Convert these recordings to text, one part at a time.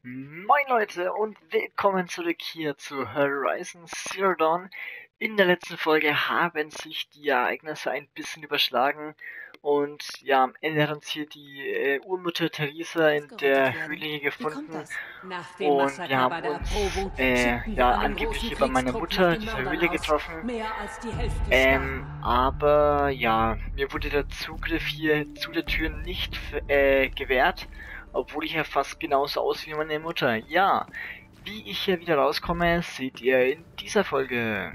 Moin Leute und willkommen zurück hier zu Horizon Zero Dawn. In der letzten Folge haben sich die Ereignisse ein bisschen überschlagen und ja, am Ende hat uns hier die Urmutter Theresa in Ausgerottet der werden. Höhle Wie kommt gefunden das? Nach dem und wir Massaker haben bei der uns Erprobung schickten wir ja einen angeblich großen hier bei meiner Kriegstrupp nach Mutter in den dieser Mördern Höhle aus. getroffen. Mehr als die Hälfte starben. Aber ja, mir wurde der Zugriff hier zu der Tür nicht gewährt, obwohl ich ja fast genauso aus wie meine Mutter. Ja, wie ich hier wieder rauskomme, seht ihr in dieser Folge.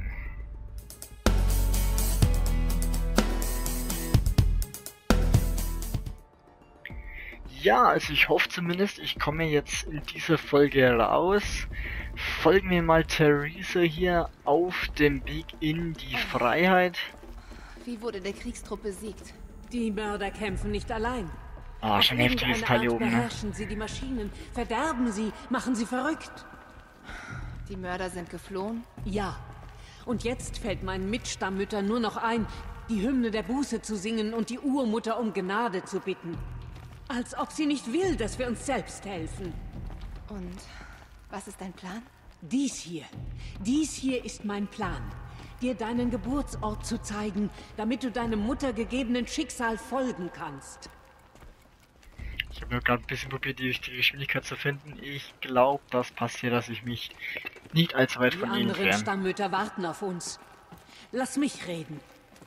Ja, also ich hoffe zumindest, ich komme jetzt in dieser Folge raus. Folgen wir mal Theresa hier auf dem Weg in die Freiheit. Wie wurde der Kriegstrupp besiegt? Die Mörder kämpfen nicht allein. Ah, Auf schon ein heftiges irgendeine Teil Art hier oben, ne? beherrschen sie die Maschinen, verderben sie, machen sie verrückt. Die Mörder sind geflohen? Ja. Und jetzt fällt meinen Mitstammmüttern nur noch ein, die Hymne der Buße zu singen und die Urmutter um Gnade zu bitten. Als ob sie nicht will, dass wir uns selbst helfen. Und was ist dein Plan? Dies hier ist mein Plan. Dir deinen Geburtsort zu zeigen, damit du deinem muttergegebenen Schicksal folgen kannst. Ich habe nur gerade ein bisschen probiert, die richtige Geschwindigkeit zu finden. Ich glaube, das passiert, dass ich mich nicht allzu weit Die von ihnen anderen entferne. Stammmütter warten auf uns. Lass mich reden.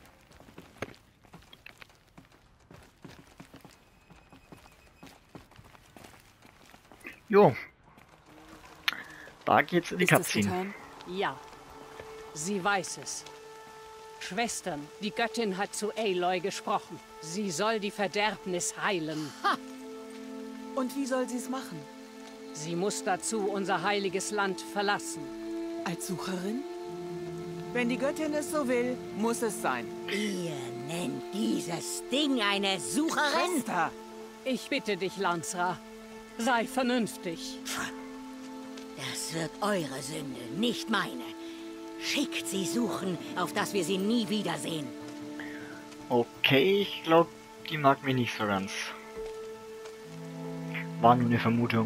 Jo. Da geht's in die Ist es Cutscene. getan? Ja, sie weiß es. Schwestern, die Göttin hat zu Aloy gesprochen. Sie soll die Verderbnis heilen. Und wie soll sie es machen? Sie muss dazu unser heiliges Land verlassen. Als Sucherin? Wenn die Göttin es so will, muss es sein. Ihr nennt dieses Ding eine Sucherin? Schwester! Ich bitte dich, Lansra, sei vernünftig. Das wird eure Sünde, nicht meine. Schickt sie suchen, auf dass wir sie nie wiedersehen. Okay, ich glaube, die mag mich nicht so ganz. War nur eine Vermutung.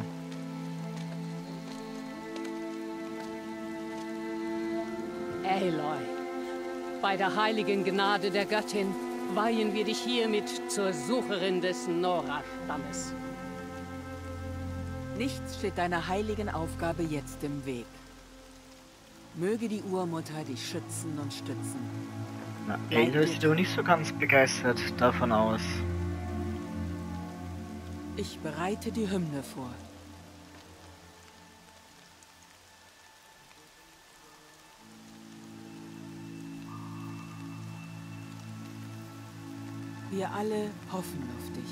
Aloy, bei der heiligen Gnade der Göttin weihen wir dich hiermit zur Sucherin des Nora-Stammes. Nichts steht deiner heiligen Aufgabe jetzt im Weg. Möge die Urmutter dich schützen und stützen. Na, Aloy sieht aber nicht so ganz begeistert davon aus. Ich bereite die Hymne vor. Wir alle hoffen auf dich.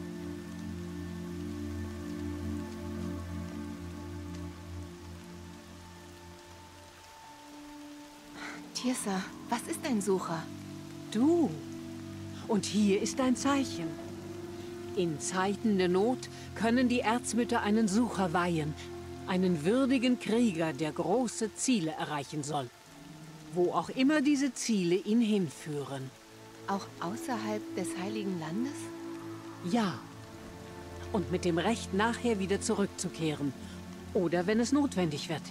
Tirsa, was ist ein Sucher? Du. Und hier ist ein Zeichen. In Zeiten der Not können die Erzmütter einen Sucher weihen. Einen würdigen Krieger, der große Ziele erreichen soll. Wo auch immer diese Ziele ihn hinführen. Auch außerhalb des Heiligen Landes? Ja. Und mit dem Recht, nachher wieder zurückzukehren. Oder wenn es notwendig wird.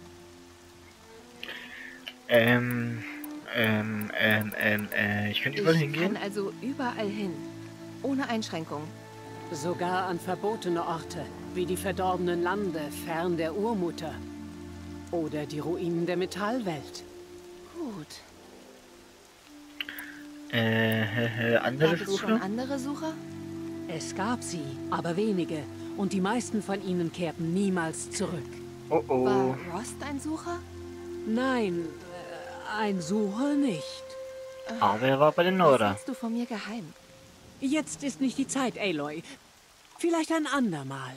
Ich könnte überall Ich hingehen. kann also überall hin. Ohne Einschränkung. Sogar an verbotene Orte, wie die verdorbenen Lande fern der Urmutter. Oder die Ruinen der Metallwelt. Gut. Andere Gab es schon Suche? andere Sucher? Es gab sie, aber wenige. Und die meisten von ihnen kehrten niemals zurück. Oh oh. War Rost ein Sucher? Nein, ein Sucher nicht. Aber er war bei den Was Nora. hältst du von mir geheim? Jetzt ist nicht die Zeit, Aloy. Vielleicht ein andermal.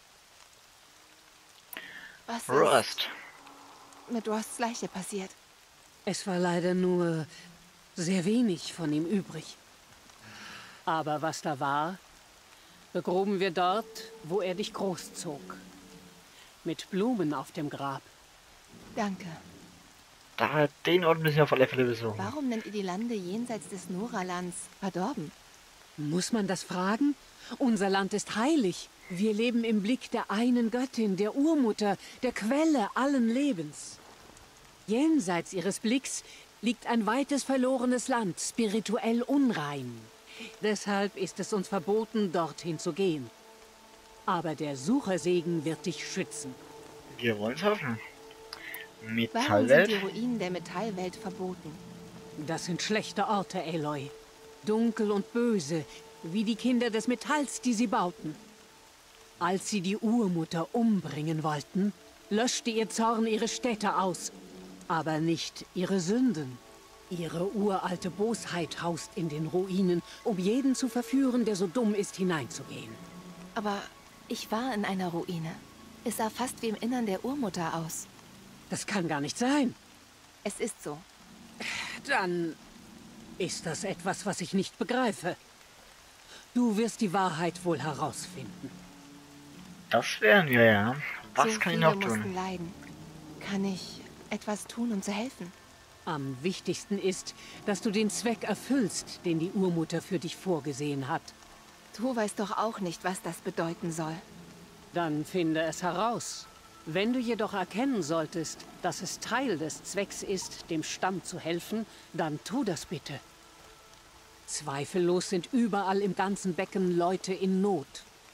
Was Rost. ist mit Rosts Leiche passiert? Es war leider nur sehr wenig von ihm übrig. Aber was da war, begruben wir dort, wo er dich großzog. Mit Blumen auf dem Grab. Danke. Den Ort müssen wir auf alle Fälle besuchen. Warum nennt ihr die Lande jenseits des Noralands verdorben? Muss man das fragen? Unser Land ist heilig. Wir leben im Blick der einen Göttin, der Urmutter, der Quelle allen Lebens. Jenseits ihres Blicks liegt ein weites verlorenes Land, spirituell unrein. Deshalb ist es uns verboten, dorthin zu gehen. Aber der Suchersegen wird dich schützen. Wir wollen's hoffen. Warum sind die Metallwelt? Ruinen der Metallwelt verboten? Das sind schlechte Orte, Aloy. Dunkel und böse, wie die Kinder des Metalls, die sie bauten. Als sie die Urmutter umbringen wollten, löschte ihr Zorn ihre Städte aus, aber nicht ihre Sünden. Ihre uralte Bosheit haust in den Ruinen, um jeden zu verführen, der so dumm ist, hineinzugehen. Aber ich war in einer Ruine. Es sah fast wie im Innern der Urmutter aus. Das kann gar nicht sein. Es ist so. Dann ist das etwas, was ich nicht begreife. Du wirst die Wahrheit wohl herausfinden. Das wären wir, ja. Was So kann ich viele noch mussten tun? leiden. Kann ich etwas tun, um zu helfen? Am wichtigsten ist, dass du den Zweck erfüllst, den die Urmutter für dich vorgesehen hat. Du weißt doch auch nicht, was das bedeuten soll. Dann finde es heraus. Wenn du jedoch erkennen solltest, dass es Teil des Zwecks ist, dem Stamm zu helfen, dann tu das bitte. Zweifellos sind überall im ganzen Becken Leute in Not.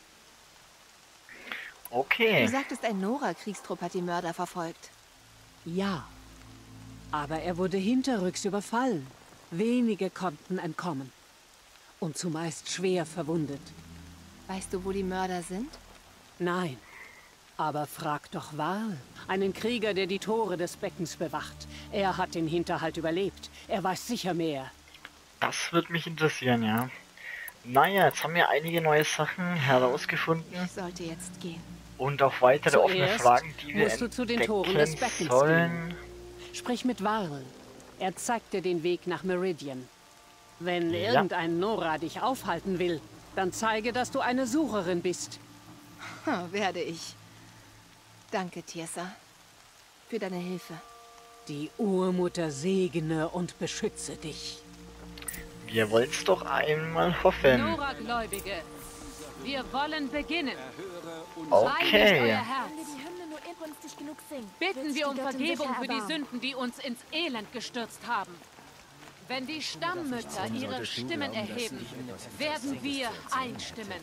Okay. Du sagtest, ein Nora-Kriegstrupp hat die Mörder verfolgt. Ja, aber er wurde hinterrücks überfallen. Wenige konnten entkommen. Und zumeist schwer verwundet. Weißt du, wo die Mörder sind? Nein, aber frag doch Varl, einen Krieger, der die Tore des Beckens bewacht. Er hat den Hinterhalt überlebt. Er weiß sicher mehr. Das wird mich interessieren, ja. Naja, jetzt haben wir einige neue Sachen herausgefunden Ich sollte jetzt gehen. und auch weitere offene Zuerst Fragen, die wir musst du zu den Toren des entdecken Beckens sollen. Sprich mit Varl. Er zeigt dir den Weg nach Meridian. Wenn Ja. irgendein Nora dich aufhalten will, dann zeige, dass du eine Sucherin bist. Werde ich. Danke, Tirsa. Für deine Hilfe. Die Urmutter segne und beschütze dich. Wir wollen es doch einmal hoffen. Nora-Gläubige, wir wollen beginnen. Okay. Herz. die Hymne nur inbrünstig genug singen. Bitten wir um Göttin Vergebung sicher für die erbarmen. Sünden, die uns ins Elend gestürzt haben. Wenn die Stammmütter ihre Stimmen erheben, werden wir einstimmen.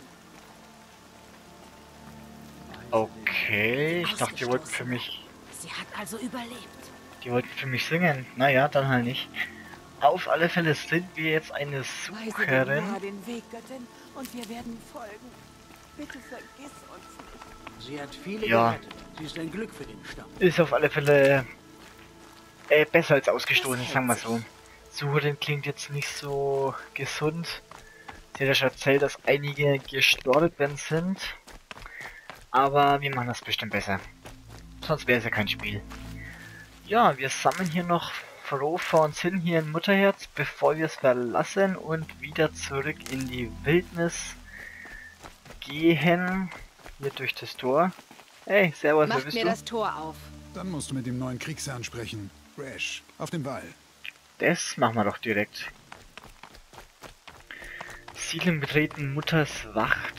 Okay, ich dachte, die wollten für mich. Sie hat also überlebt. Die wollten für mich singen. Naja, dann halt nicht. Auf alle Fälle sind wir jetzt eine Weise dem Sucherin. Nora den Weg, Göttin, und wir werden folgen. Bitte vergiss uns nicht. Sie hat viele Ja. gerettet. Sie ist ein Glück für den Stamm. Ist auf alle Fälle besser als ausgestoßen, sagen wir so. Sucherin klingt jetzt nicht so gesund. Sie hat ja schon erzählt, dass einige gestorben sind. Aber wir machen das bestimmt besser. Sonst wäre es ja kein Spiel. Ja, wir sammeln hier noch Frofa und Sin hier in Mutterherz, bevor wir es verlassen und wieder zurück in die Wildnis gehen. Hier durch das Tor. Hey, servus, wer Macht bist mir du? das Tor auf. Dann musst du mit dem neuen Kriegsherrn sprechen. Rash, auf dem Wall. Das machen wir doch direkt. Siedlung betreten, Mutters Wacht.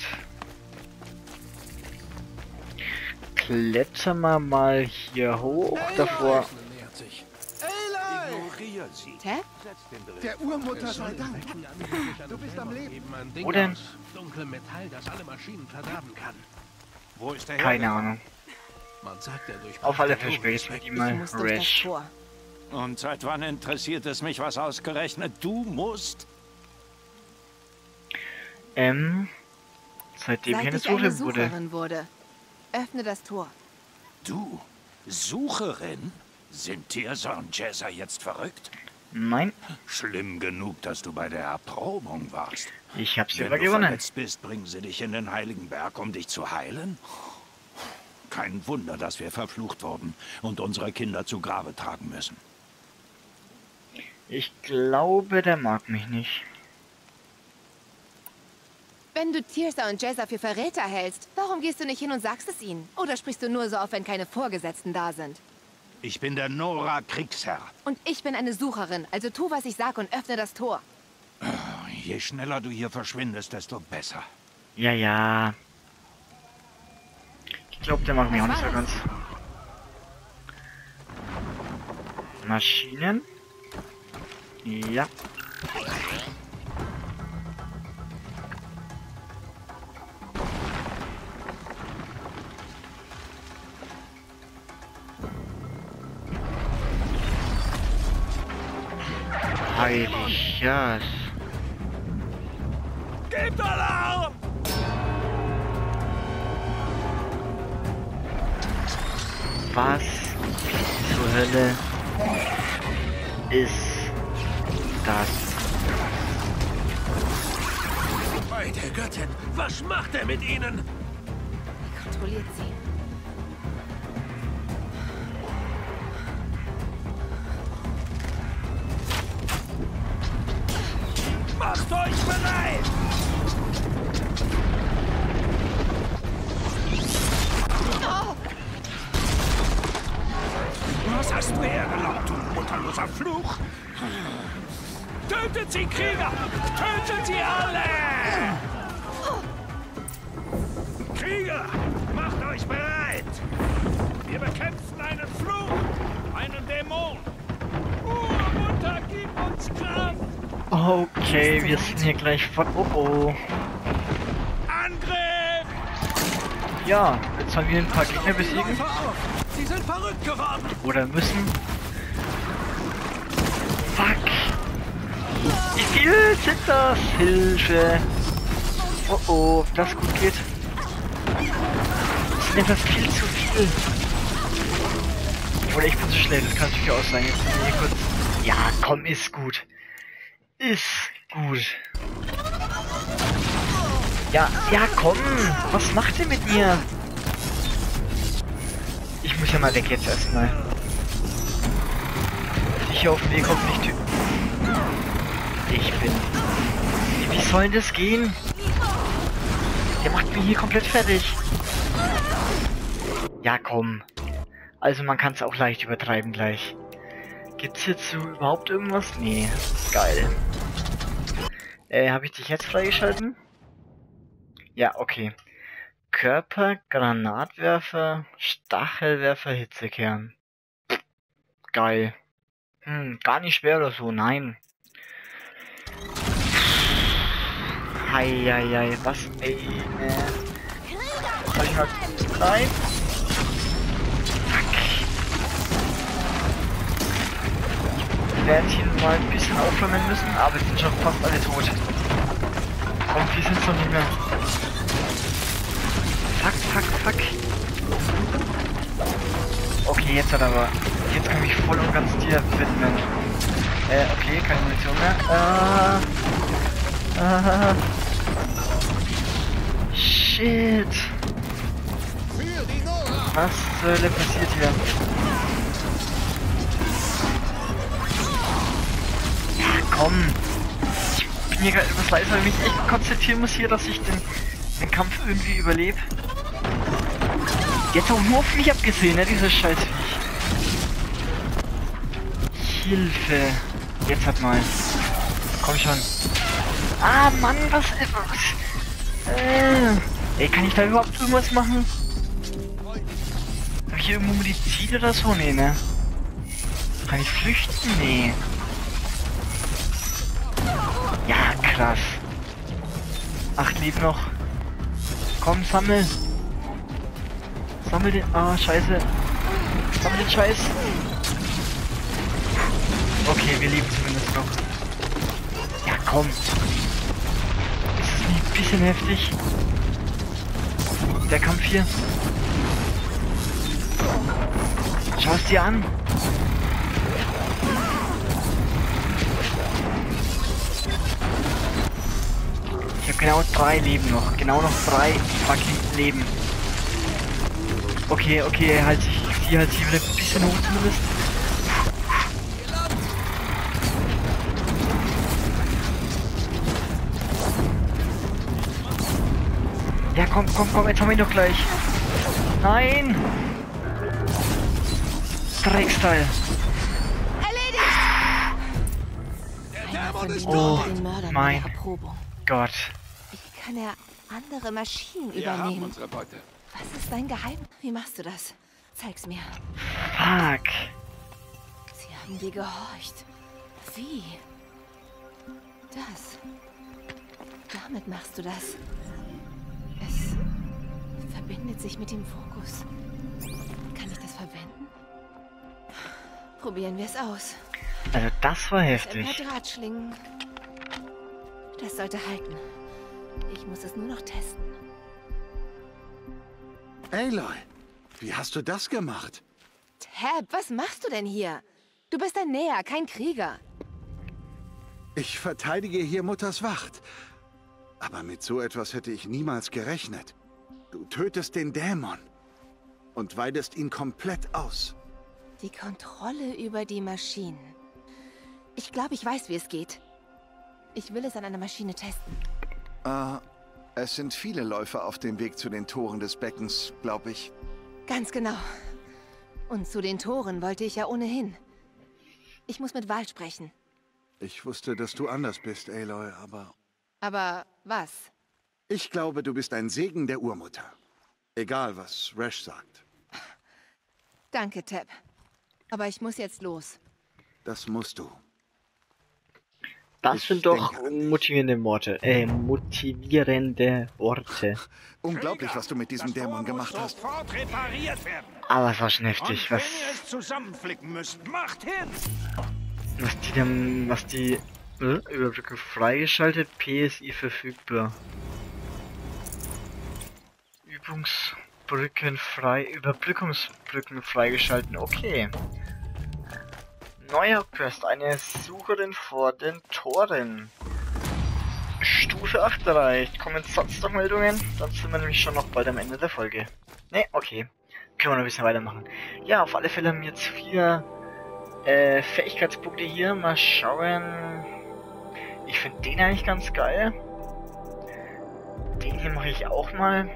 Klettern wir mal hier hoch. Davor. Nähert sich. Ignoriere sie. Tab? Der Urmutter sei Dank. Du bist am Leben. Wo denn? Dunkle Metall, das alle Maschinen verderben kann. Wo ist der Keine hergekommen? Ahnung. Man sagt, er durch Auf alle Fälle spreche mit ihm Ich mal muss durch das Rash. Tor. Und seit wann interessiert es mich, was ausgerechnet du musst? Seitdem Seit hier eine ich eine Suche wurde. Sucherin wurde. Öffne das Tor. Du? Sucherin? Sind Tirsa und Jezza jetzt verrückt? Nein, Schlimm genug, dass du bei der Erprobung warst. ich hab's Wenn aber du gewonnen. verletzt bist, bringen sie dich in den Heiligen Berg, um dich zu heilen? Kein Wunder, dass wir verflucht wurden und unsere Kinder zu Grabe tragen müssen. Ich glaube, der mag mich nicht. Wenn du Tirsa und Jezza für Verräter hältst, warum gehst du nicht hin und sagst es ihnen? Oder sprichst du nur so auf, wenn keine Vorgesetzten da sind? Ich bin der Nora Kriegsherr. Und ich bin eine Sucherin, also tu, was ich sag und öffne das Tor. Je schneller du hier verschwindest, desto besser. Ja, ja. glaube, der mag mich auch nicht so ganz. Maschinen. Ja. Heilig, ja. Gebt Alarm! Was zur Hölle ist das? Bei der Göttin, was macht er mit ihnen? Er kontrolliert sie. Macht euch bereit! Was hast du hergelockt, du mutterloser Fluch? Tötet sie, Krieger! Tötet sie alle! Krieger, macht euch bereit! Wir bekämpfen einen Fluch, einen Dämon. Urmutter, gib uns Kraft! Okay, wir sind hier gleich von... Oh oh. Angriff! Ja, jetzt sollen wir ein paar Gegner besiegen. Sie sind verrückt geworden! Oder müssen. Fuck! Wie viel sind das? Hilfe! Oh oh, ob das gut geht. Das ist etwas viel zu viel. Oder ich bin zu schnell, das kann natürlich auch sein. Jetzt sind wir hier kurz. Ja, komm, ist gut. Ist gut. Ja, ja, komm! Was macht ihr mit mir? Ich muss ja mal weg jetzt erstmal. Ich auf dem Weg hoffentlich. Ich bin. Wie soll das gehen? Der macht mich hier komplett fertig. Ja, komm. Also man kann es auch leicht übertreiben gleich. Gibt's hierzu überhaupt irgendwas? Nee. Geil. Habe ich dich jetzt freigeschalten? Ja, okay. Körper, Granatwerfer, Stachelwerfer, Hitzekern. Geil. Gar nicht schwer oder so, nein. Heieiei, was ey, Soll ich mal rein? Fuck. Wir werden hier mal ein bisschen aufräumen müssen, aber sind schon fast alle tot. Und wir sind schon nicht mehr. Fuck. Okay, jetzt hat aber. Jetzt kann ich mich voll und ganz dir widmen. Okay, keine Munition mehr. Shit. Was zur Hölle passiert hier? Ja, komm. Ich bin hier gerade etwas leiser, weil ich mich echt konzentrieren muss hier, dass ich den Kampf irgendwie überlebe. Jetzt auch nur auf mich abgesehen, ne, dieses Scheißviech. Hilfe. Jetzt hat mal. Komm schon. Ah, Mann, was ist... Ey, kann ich da überhaupt irgendwas machen? Hab ich hier irgendwo Medizin oder so? Nee, ne? Kann ich flüchten? Nee. Ja, krass. 8 Leben noch. Komm, sammel. Sammel den... Ah, scheiße. Sammel den Scheiß. Okay, wir leben zumindest noch. Ja, komm. Ist das nicht ein bisschen heftig? Der Kampf hier. Schau es dir an. Ich habe genau 3 Leben noch. Genau noch 3 fucking Leben. Okay, halt sich. Ich ziehe halt hier wieder ein bisschen hoch zumindest. Ja, komm, jetzt haben wir ihn doch gleich. Nein! Drecksteil. Erledigt! Oh, mein Gott. Gott. Wie kann er andere Maschinen Wir haben übernehmen? unsere Beute. Was ist dein Geheimnis? Wie machst du das? Zeig's mir. Fuck. Sie haben dir gehorcht. Wie? Das. Damit machst du das. Es verbindet sich mit dem Fokus. Kann ich das verwenden? Probieren wir es aus. Also das war Ein heftig. paar Drahtschlingen. Das sollte halten. Ich muss es nur noch testen. Aloy, wie hast du das gemacht? Tab, was machst du denn hier? Du bist ein Näher, kein Krieger. Ich verteidige hier Mutters Wacht. Aber mit so etwas hätte ich niemals gerechnet. Du tötest den Dämon und weidest ihn komplett aus. Die Kontrolle über die Maschinen. Ich glaube, ich weiß, wie es geht. Ich will es an einer Maschine testen. Es sind viele Läufer auf dem Weg zu den Toren des Beckens, glaube ich. Ganz genau. Und zu den Toren wollte ich ja ohnehin. Ich muss mit Val sprechen. Ich wusste, dass du anders bist, Aloy, aber... Aber was? Ich glaube, du bist ein Segen der Urmutter. Egal, was Rash sagt. Danke, Tab. Aber ich muss jetzt los. Das musst du. Das Ich sind doch denke an dich. motivierende Worte. Motivierende Worte. Unglaublich, was du mit diesem Dämon gemacht hast. Sofort repariert werden. Aber es war schon heftig, Und was, wenn ihr es zusammenflicken müsst, macht hin! was die Überbrückung freigeschaltet, PSI verfügbar. Überbrückungsbrücken freigeschalten, okay. Neuer Quest, eine Sucherin vor den Toren. Stufe 8 erreicht. Kommen sonst noch Meldungen? Dann sind wir nämlich schon noch bald am Ende der Folge. Ne, okay. Können wir noch ein bisschen weitermachen. Ja, auf alle Fälle haben wir jetzt 4 Fähigkeitspunkte hier. Mal schauen. Ich finde den eigentlich ganz geil. Den hier mache ich auch mal.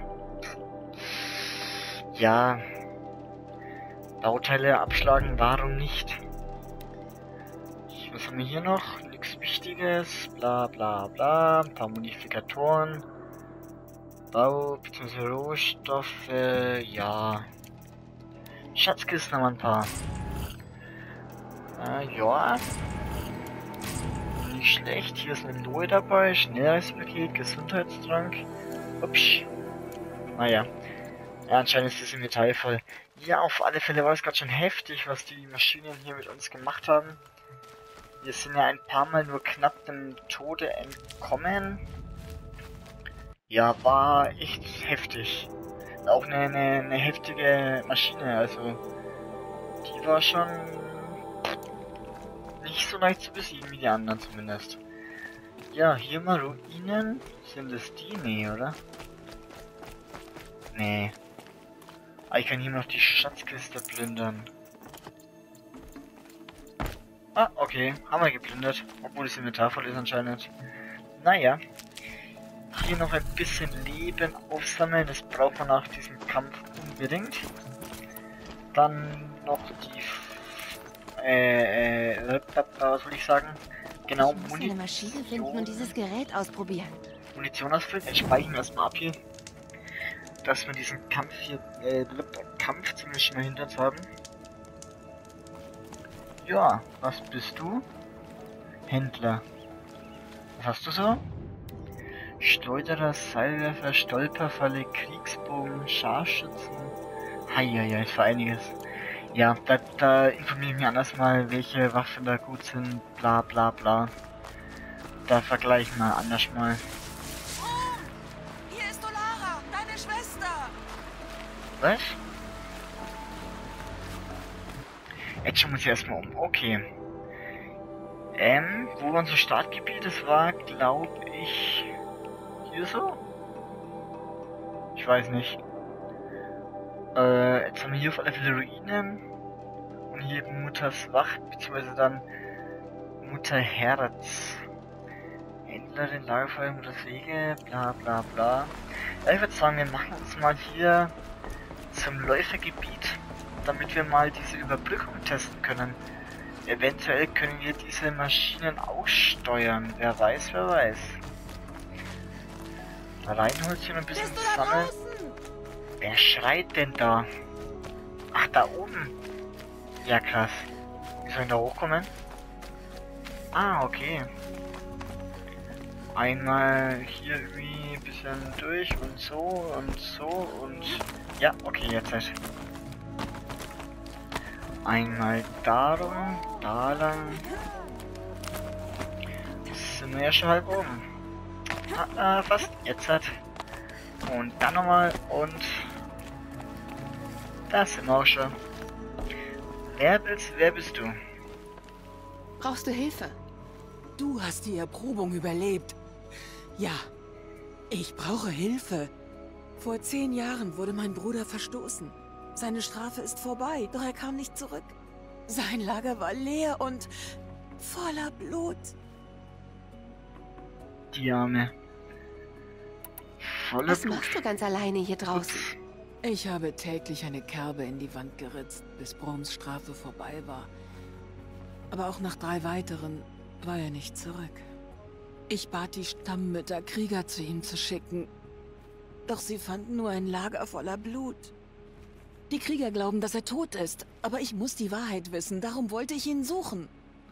Ja. Bauteile abschlagen, warum nicht? Was haben wir hier noch? Nichts Wichtiges. Bla bla bla. Ein paar Modifikatoren. Bau bzw. Rohstoffe. Ja. Schatzkisten haben wir ein paar. Ja. Nicht schlecht. Hier ist eine Lohe dabei. Schnellreispaket. Gesundheitstrank. Ups. Naja. Ja, anscheinend ist das im Metall voll. Ja, auf alle Fälle war es gerade schon heftig, was die Maschinen hier mit uns gemacht haben. Wir sind ja ein paar Mal nur knapp dem Tode entkommen. Ja, war echt heftig. Auch eine heftige Maschine, also die war schon nicht so leicht zu besiegen wie die anderen zumindest. Ja, hier mal Ruinen. Sind es die? Nee, oder? Nee. Aber ich kann hier noch die Schatzkiste plündern. Ah, okay. Haben wir geplündert. Obwohl das Inventar voll ist anscheinend. Naja. Hier noch ein bisschen Leben aufsammeln. Das braucht man nach diesem Kampf unbedingt. Dann noch die... was soll ich sagen? Genau, Ich muss eine Maschine finden und dieses Gerät ausprobieren. Munition ausfüllen. Jetzt speichern wir erstmal ab hier. Dass wir diesen Kampf hier... Kampf zumindest schon mal hinter uns haben. Ja, was bist du? Händler. Was hast du so? Schleuderer, Seilwerfer, Stolperfalle, Kriegsbogen, Scharfschützen. Heieiei, ist für einiges. Ja, da informiere ich mich anders mal, welche Waffen da gut sind, bla bla bla. Da vergleichen wir anders mal. Hier ist Olara, deine Schwester. Was? Jetzt schauen wir uns erstmal um. Okay. Wo war unser Startgebiet? Das war, glaube ich, hier so? Ich weiß nicht. Jetzt haben wir hier auf alle Fälle Ruinen. Und hier Mutters Wacht, beziehungsweise dann Mutterherz. Händlerin, Lagerfeuer, Mutters Wege, bla bla bla. Ja, ich würde sagen, wir machen uns mal hier zum Läufergebiet, damit wir mal diese Überbrückung testen können. Eventuell können wir diese Maschinen aussteuern. Wer weiß, wer weiß. Da Reinholzchen ein bisschen sammeln. Wer schreit denn da? Ach, da oben. Ja, krass. Wie soll ich da hochkommen? Ah, okay. Einmal hier irgendwie ein bisschen durch und so und... Ja, okay, jetzt halt. Einmal darum, da lang. Jetzt sind wir ja schon halb oben. Fast. Jetzt halt. Und dann nochmal und... Das sind wir auch schon. Wer bist du? Brauchst du Hilfe? Du hast die Erprobung überlebt. Ja, ich brauche Hilfe. Vor 10 Jahren wurde mein Bruder verstoßen. Seine Strafe ist vorbei, doch er kam nicht zurück. Sein Lager war leer und voller Blut. Die Arme. Voller Was Blut. machst du ganz alleine hier draußen? Ich habe täglich eine Kerbe in die Wand geritzt, bis Broms Strafe vorbei war. Aber auch nach 3 weiteren war er nicht zurück. Ich bat die Stammmütter, Krieger zu ihm zu schicken. Doch sie fanden nur ein Lager voller Blut. Die Krieger glauben, dass er tot ist, aber ich muss die Wahrheit wissen, darum wollte ich ihn suchen.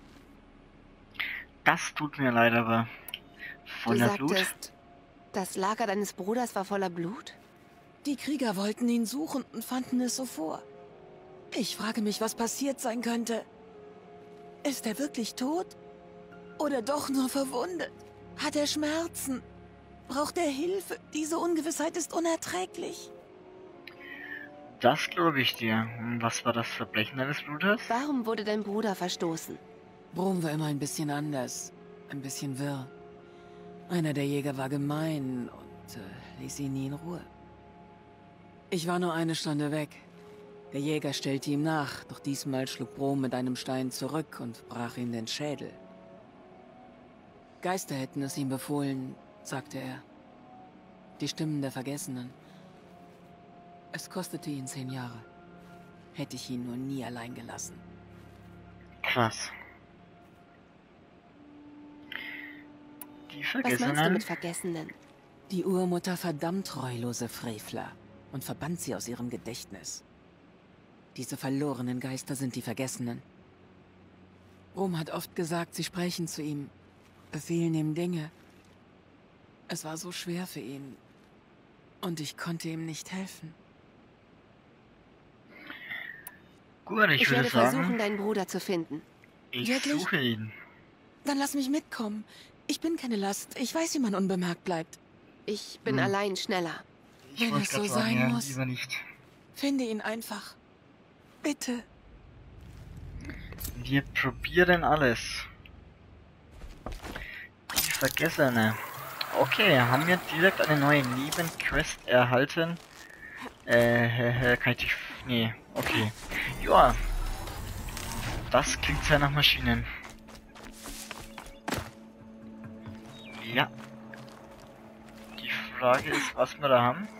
Das tut mir leid, aber voller Blut. Du sagtest, das Lager deines Bruders war voller Blut? Die Krieger wollten ihn suchen und fanden es so vor. Ich frage mich, was passiert sein könnte. Ist er wirklich tot? Oder doch nur verwundet? Hat er Schmerzen? Braucht er Hilfe? Diese Ungewissheit ist unerträglich. Das glaube ich dir. Und was war das Verbrechen deines Bruders? Warum wurde dein Bruder verstoßen? Brom war immer ein bisschen anders. Ein bisschen wirr. Einer der Jäger war gemein und ließ ihn nie in Ruhe. Ich war nur 1 Stunde weg. Der Jäger stellte ihm nach, doch diesmal schlug Brom mit einem Stein zurück und brach ihm den Schädel. Geister hätten es ihm befohlen, sagte er. Die Stimmen der Vergessenen. Es kostete ihn 10 Jahre. Hätte ich ihn nur nie allein gelassen. Krass. Die Vergessenen? Was meinst du mit Vergessenen? Die Urmutter verdammt treulose Frevler und verbannt sie aus ihrem Gedächtnis. Diese verlorenen Geister sind die Vergessenen. Brom hat oft gesagt, sie sprechen zu ihm, befehlen ihm Dinge. Es war so schwer für ihn und ich konnte ihm nicht helfen. Gut, ich würde werde sagen, versuchen, deinen Bruder zu finden. ich Wirklich? suche ihn. Dann lass mich mitkommen. Ich bin keine Last. Ich weiß, wie man unbemerkt bleibt. Ich bin allein schneller. Ich Wenn wollte es so gerade sagen, sein ja, muss. lieber nicht. Finde ihn einfach. Bitte. Wir probieren alles. Die Vergessene. Okay, haben wir direkt eine neue Nebenquest erhalten. Kann ich dich... Nee, okay. Joa. Das klingt sehr nach Maschinen. Ja. Die Frage ist, was wir da haben.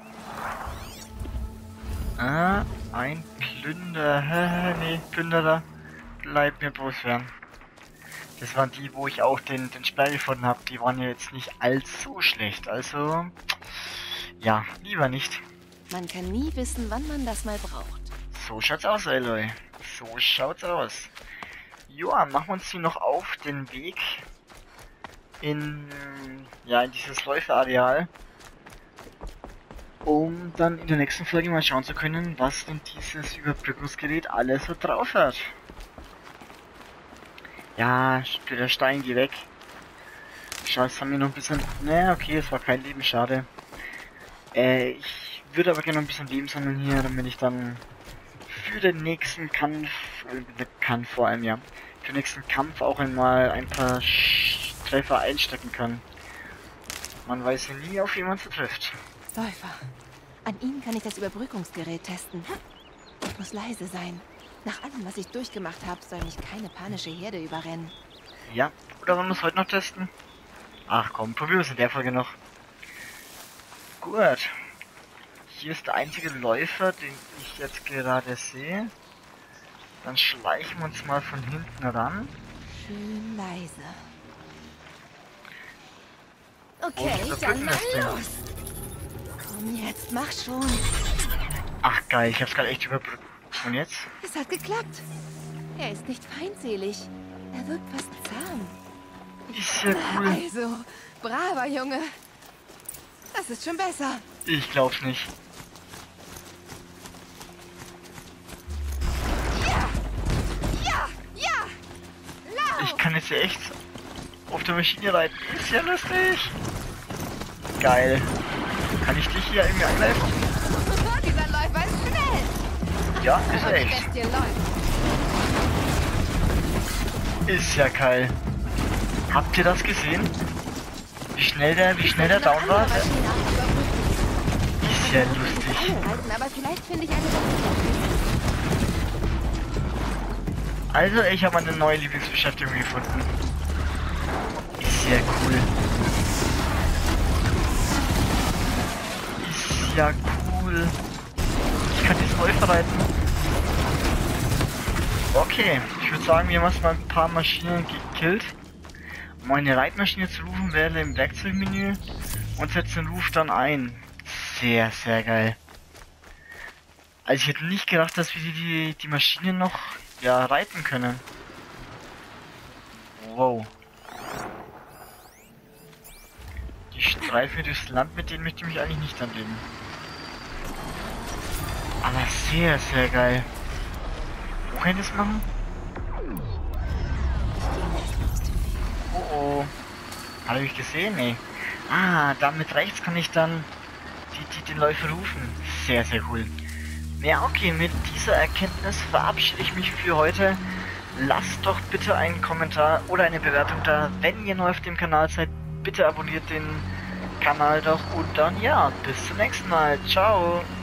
Ah, ein Plünder. Nee, Plünderer. Bleib mir bloß fern. Das waren die, wo ich auch den Sperr gefunden habe. Die waren ja jetzt nicht allzu schlecht. Also, ja, lieber nicht. Man kann nie wissen, wann man das mal braucht. So schaut's aus, Aloy. So schaut's aus. Joa, machen wir uns hier noch auf den Weg in dieses Läuferareal, um dann in der nächsten Folge mal schauen zu können, was denn dieses Überbrückungsgerät alles so drauf hat. Ja, der Stein, geh weg. Schau, jetzt haben wir noch ein bisschen... Naja, okay, es war kein Leben, schade. Ich würde aber gerne noch ein bisschen Leben sammeln hier, damit ich dann für den nächsten Kampf, vor allem ja, für den nächsten Kampf auch einmal ein paar Treffer einstecken kann. Man weiß ja nie, auf wen man so trifft. Läufer. An ihm kann ich das Überbrückungsgerät testen. Ich muss leise sein. Nach allem, was ich durchgemacht habe, soll mich keine panische Herde überrennen. Ja, oder wollen wir es heute noch testen? Ach komm, probieren wir es in der Folge noch. Gut. Hier ist der einzige Läufer, den ich jetzt gerade sehe. Dann schleichen wir uns mal von hinten ran. Schön leise. Und Okay, dann überbrücken mal das Ding. los. Komm jetzt, mach schon. Ach geil, ich hab's gerade echt überbrückt. Und jetzt? Es hat geklappt. Er ist nicht feindselig. Er wirkt fast zahm. Ist ja cool. Also, braver Junge. Das ist schon besser. Ich glaub's nicht. Ja! Ja! Ja! Lauf! Ich kann jetzt ja echt auf der Maschine reiten. Ist ja lustig. Geil. Kann ich dich hier irgendwie angreifen? Dieser Läufer ist schnell. Ja, ist er Die echt. Bestie läuft. Ist ja geil. Habt ihr das gesehen? Wie schnell der down war? Ist ja lustig. Aber vielleicht finde ich eine Also, ich habe eine neue Lieblingsbeschäftigung gefunden. Ist ja cool. Ist ja cool. Ich kann diesen Läufer reiten. Okay, ich würde sagen, wir haben erstmal ein paar Maschinen gekillt. Um eine Reitmaschine zu rufen, wähle im Werkzeugmenü und setze den Ruf dann ein. Sehr, sehr geil. Also ich hätte nicht gedacht, dass wir die Maschinen noch reiten können. Wow. Die Streife durchs Land, mit denen möchte ich mich eigentlich nicht anlegen. Aber sehr, sehr geil. Wo kann ich das machen? Oh oh. Habe ich gesehen? Nee. Ah, damit rechts kann ich dann den Läufer rufen. Sehr, sehr cool. Ja, okay, mit dieser Erkenntnis verabschiede ich mich für heute. Lasst doch bitte einen Kommentar oder eine Bewertung da. Wenn ihr neu auf dem Kanal seid, bitte abonniert den Kanal doch. Und dann, ja, bis zum nächsten Mal. Ciao.